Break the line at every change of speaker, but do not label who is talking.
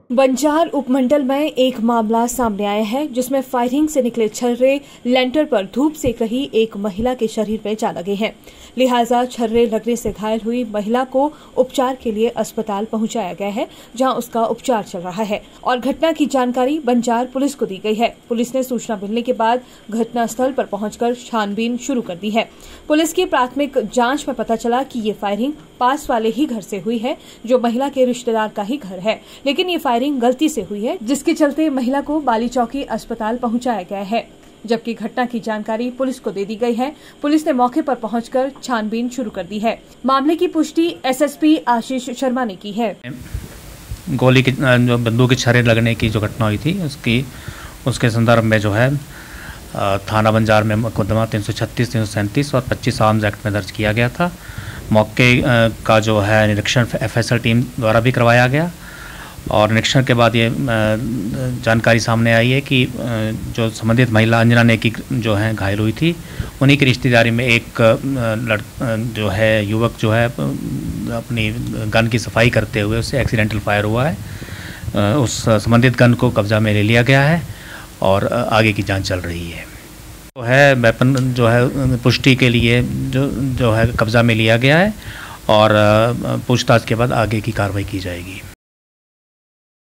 बंजार उपमंडल में एक मामला सामने आया है जिसमें फायरिंग से निकले छर्रे लेंटर पर धूप सेक रही एक महिला के शरीर में जा लगे हैं। लिहाजा छर्रे लगने से घायल हुई महिला को उपचार के लिए अस्पताल पहुंचाया गया है, जहां उसका उपचार चल रहा है और घटना की जानकारी बंजार पुलिस को दी गई है। पुलिस ने सूचना मिलने के बाद घटनास्थल पर पहुंचकर छानबीन शुरू कर दी है। पुलिस की प्राथमिक जांच में पता चला कि ये फायरिंग पास वाले ही घर से हुई है, जो महिला के रिश्तेदार का ही घर है, लेकिन ये फायरिंग गलती से हुई है, जिसके चलते महिला को बाली चौकी अस्पताल पहुंचाया गया है। जबकि घटना की जानकारी पुलिस को दे दी गई है। पुलिस ने मौके पर पहुंचकर छानबीन शुरू कर दी है। मामले की पुष्टि एसएसपी आशीष शर्मा ने की है।
गोली की जो बंदूक के छर्रे लगने की जो घटना हुई थी उसके संदर्भ में जो है थाना बंजार में मुकदमा 336, 337 और 25 आर्म्स एक्ट में दर्ज किया गया था। मौके का जो है निरीक्षण एफएसएल टीम द्वारा भी करवाया गया और निरीक्षण के बाद ये जानकारी सामने आई है कि जो संबंधित महिला अंजना नेकी जो है घायल हुई थी, उन्हीं की रिश्तेदारी में एक जो है युवक जो है अपनी गन की सफाई करते हुए उससे एक्सीडेंटल फायर हुआ है। उस संबंधित गन को कब्जा में ले लिया गया है और आगे की जांच चल रही है। तो है वेपन जो है पुष्टि के लिए जो है कब्जा में लिया गया है और पूछताछ के बाद आगे की कार्रवाई की जाएगी।